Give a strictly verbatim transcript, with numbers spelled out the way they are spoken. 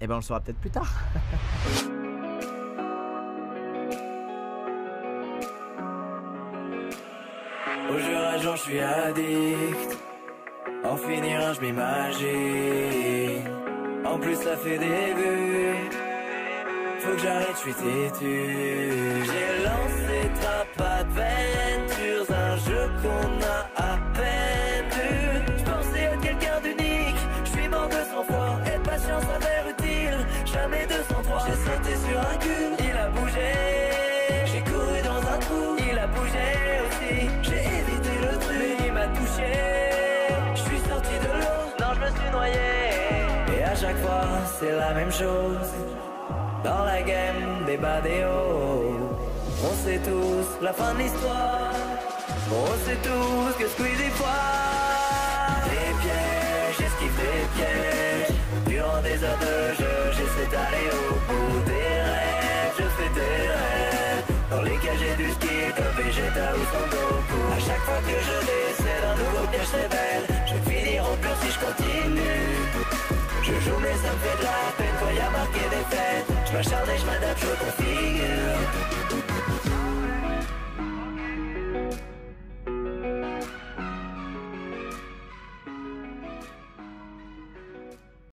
Eh ben, on le saura peut-être plus tard. Au jour à jour, je suis addict. En finir un, je m'imagine. En plus, ça fait des vues. Faut que j'arrête, je suis têtu. J'ai lancé Trapac Ventures, un jeu qu'on a à peine vu. Je pensais être quelqu'un d'unique. Je suis mort deux cents fois. Être patient s'avère utile. Jamais deux cent trois. J'ai sauté sur un cul. Il a bougé. J'ai couru dans un trou. Il a bougé aussi. J'ai évité le truc. Mais il m'a touché. Je suis sorti de l'eau. Non, je me suis noyé. Et à chaque fois, c'est la même chose. Dans la game des bas des hauts. On sait tous la fin de l'histoire. On sait tous que Squeezie foire. Des pièges, j'esquive des pièges. Durant des heures de jeu, j'essaie d'aller au bout des rêves. Je fais des rêves dans lesquels j'ai du skill comme Vegeta ou Son Goku. À chaque fois que je décède, un nouveau piège se révèle. Je vais finir en pleurs si je continue. Je joue mais ça me fait de la peine quand y a marqué des fêtes. Je m'acharne et je m'adapte, je configure.